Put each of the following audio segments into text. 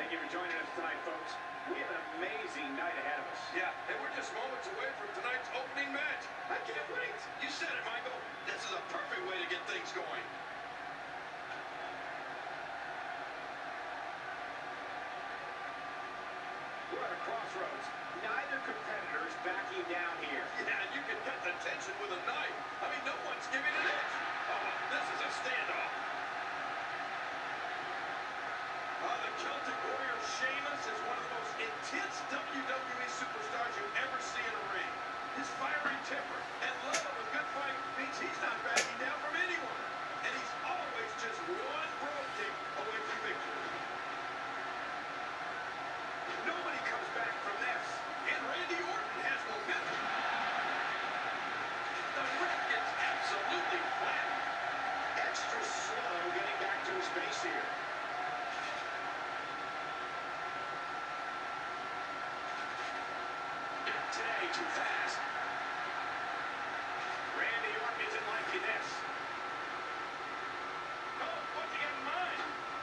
Thank you for joining us tonight, folks. We have an amazing night ahead of us. Yeah, and we're just moments away from tonight's opening match. I can't wait. You said it, Michael. This is a perfect way to get things going. We're at a crossroads. Neither competitor is backing down here. Yeah, you can cut the tension with a knife. I mean, no one's giving an inch. Oh, this is a standoff. The Celtic Warrior Sheamus is one of the most intense WWE superstars you ever see in a ring. His fiery temper and love of a good fight means he's not backing down from anyone. And he's always just one brogue kick away from victory. Nobody comes back from this. And Randy Orton has momentum. The ref gets absolutely flattened. Extra slow getting back to his base here. Today, too fast. Randy Orton isn't liking this. Oh, what's he got in mind?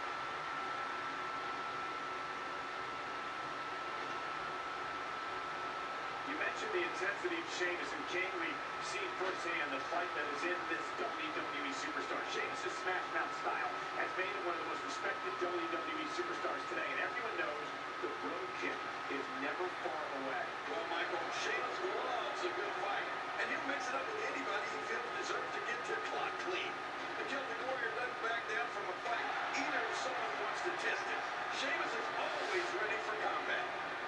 You mentioned the intensity of Sheamus and King. We've seen firsthand the fight that is in this WWE superstar. Sheamus' smash mouth style has made him one of the most respected WWE superstars today, and everyone knows the road kick is never far away. Well, Michael, Sheamus loves a good fight, and he'll mix it up with anybody he feels deserves to get their clock clean. The Celtic Warrior doesn't back down from a fight, either if someone wants to test it. Sheamus is always ready for combat.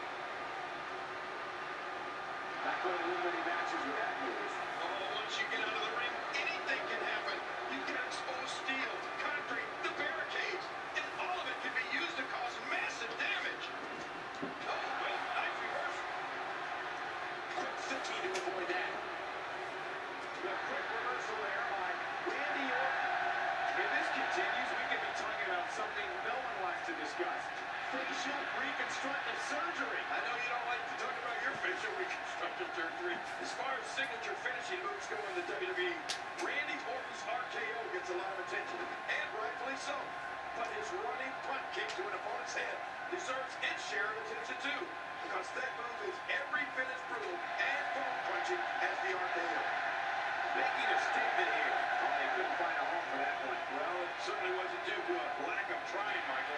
Not going to win many matches with that move. Oh, once you get out of the ring, anything can happen. You've got exposed steel, concrete, the barricades, and all of it can be used to cause massive damage. Oh, wait, nice reverse. Quick thinking to avoid that. A quick reversal there by Randy Orton. If this continues, we could be talking about something no one wants to discuss. Facial reconstructive surgery. I know you don't like to talk about your facial reconstructive surgery. As far as signature finishing moves go in the WWE, Randy Orton's RKO gets a lot of attention, and rightfully so. But his running punt kick to an opponent's head deserves its share of attention too, because that move is every bit as brutal and bone-punching as the RKO. Making a statement here. Oh, they couldn't find a home for that one. Well, it certainly wasn't due to a lack of trying, Michael.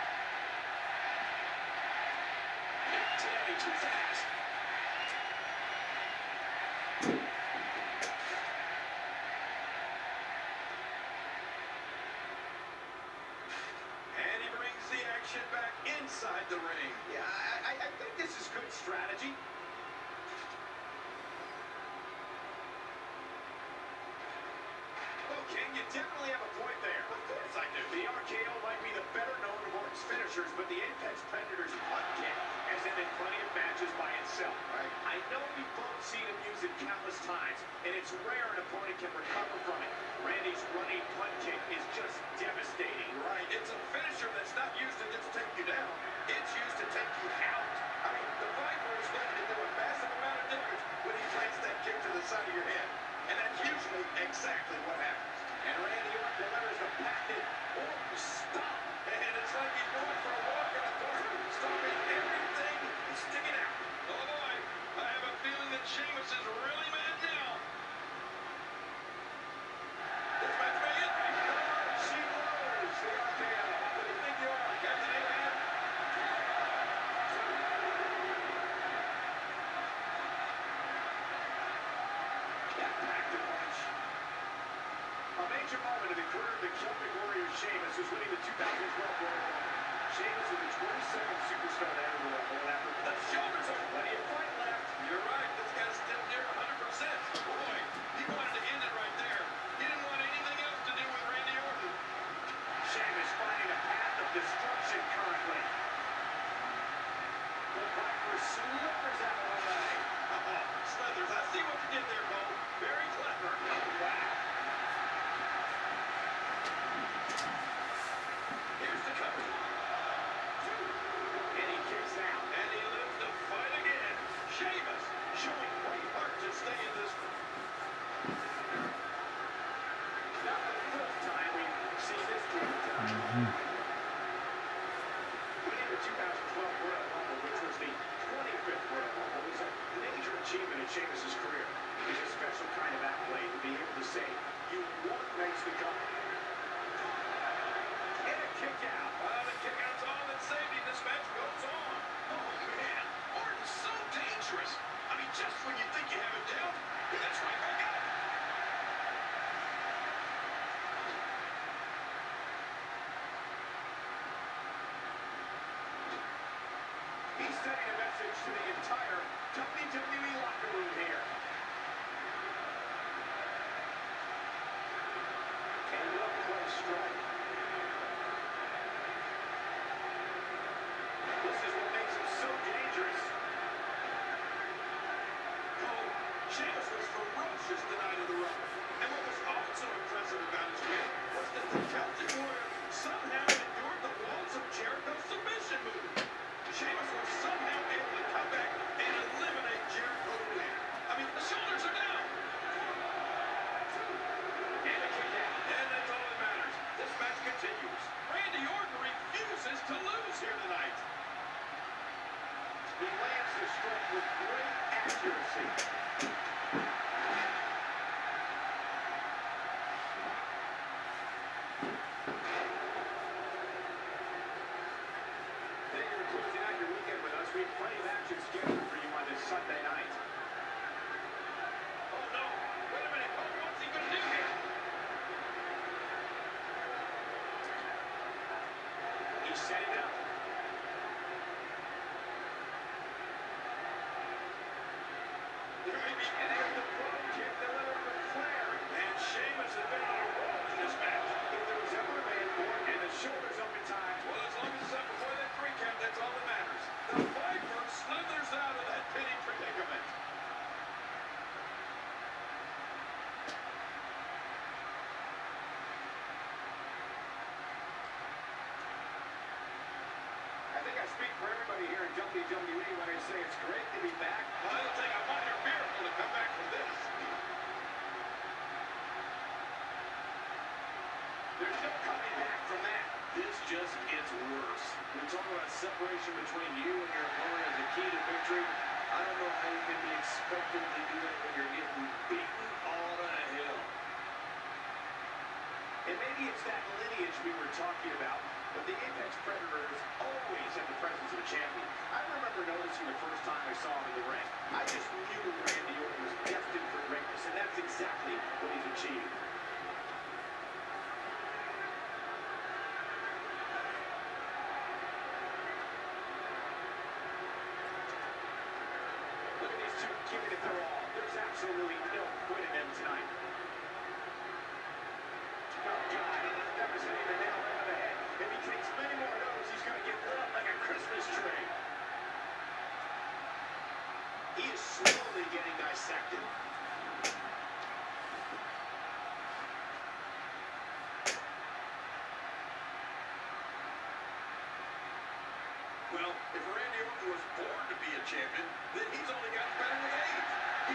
Today, too fast. And he brings the action back inside the ring. Yeah, I think this is good strategy. Well, King, you definitely have a point there. Of course I do. The RKO might be the better known of Orton's finishers, but the Apex Predator's punt kick has ended plenty of matches by itself. Right. I know we've both seen him use it countless times, and it's rare an opponent can recover from it. Randy's running punt kick is just devastating. Right. It's a finisher that's not used to just take you down. It's used to take you out. I mean, the Viper is going to do a massive amount of damage when he plants that kick to the side of your head. And that's usually exactly what happens. And Randy Orton delivers the patented Orton stop. And it's like he's going for a walk in the park, stopping everything and sticking out. Oh boy, I have a feeling that Sheamus is really mad now. This match may end. She blows the RKO. What do you think you are, Captain Ahab? That packed a punch. A major moment in the career of the Celtic Warrior Sheamus, who's winning the 2012 Royal Rumble. Sheamus is the 22nd superstar to enter the Rumble, and after The shoulders are plenty of fight left. You're right. This guy's still near 100%. Boy, he wanted to end it right there. He didn't want anything else to do with Randy Orton. Sheamus finding a path of destruction currently. The Viper slithers out of the way. Slithers, I see what you did there, Cole. Very clever. Wow. Here's the cover. And he kicks out. And he lives to fight again. Sheamus showing great heart to stay in this one. Not the first time we've seen this team. Winning the push to the entire WWE locker room here. Ended up with a strike. This is what makes him so dangerous. Oh, Sheamus was ferocious the night of the Rumble. And what was also impressive about his win was that the Celtic Warrior somehow endured the walls of Jericho's submission move. Sheamus was somehow able to come back and eliminate Jericho to win. I mean, the shoulders are down. And a kick out. And that's all that matters. This match continues. Randy Orton refuses to lose here tonight. He lands the strike with great accuracy. Thank you for closing out your weekend with us. We have plenty of action scheduled for you on this Sunday night. Oh, no. Wait a minute. Oh, what's he going to do here? He's setting up. There may be... And there's the front kick delivered with flair. And Sheamus has been on a roll in this match. If there was ever a man born and the shoulders up in time, Well, as long as it's up before that 3 count, that's all that matters. The Viper slithers out of that pinning predicament. I think I speak for everybody here in WWE when I say it's great to be back. Well, it'll take a minor miracle to come back from this. There's no coming back from that. This just gets worse. When you talk about separation between you and your opponent as a key to victory, I don't know how you can be expected to do that when you're getting beaten on a hill. And maybe it's that lineage we were talking about, but the Apex Predators always have the presence of a champion. I remember noticing the first time I saw him in the ring. I just knew Randy Orton was destined for greatness, and that's exactly what he's achieved. Look at these two giving it their all. There's absolutely no quitting them tonight. Oh, God, that was hitting the nail right on the head. If he takes many more of those, he's going to get lit up like a Christmas tree. He is slowly getting dissected. Well, if Randy Orton was born to be a champion, then he's only gotten better with age.